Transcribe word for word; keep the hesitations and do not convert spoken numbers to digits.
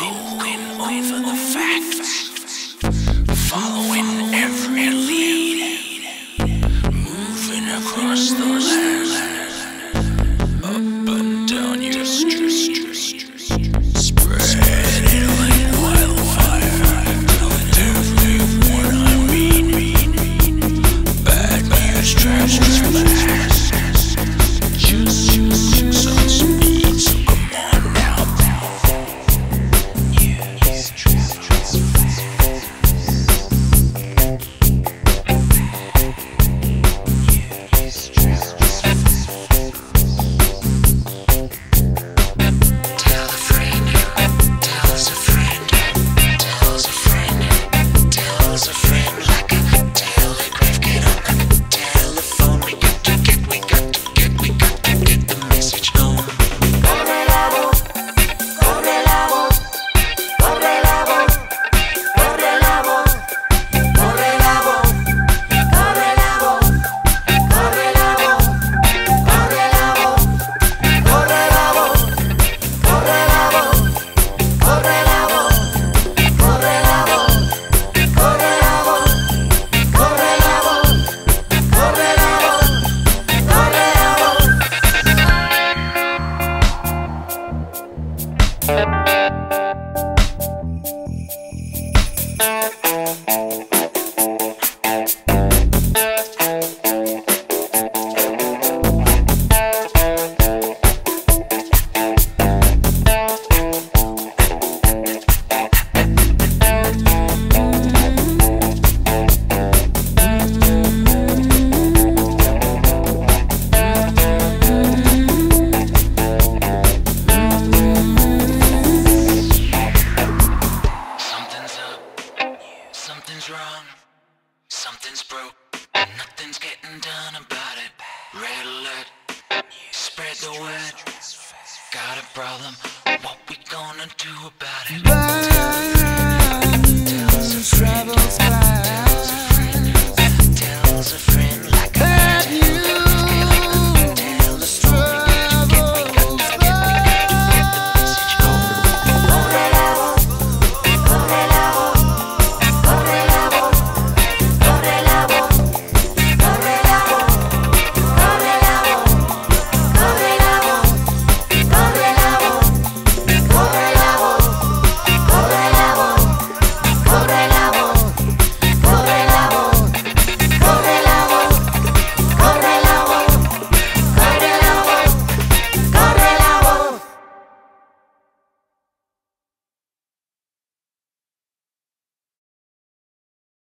Going over the facts, following every lead, moving across the land, up and down your street, spreading like wildfire, telling everyone I meet, bad news travels fast, just using some speed, so come on now. Something's wrong, something's broke, nothing's getting done about it. Red alert, spread the word. Got a problem, what we gonna do about it?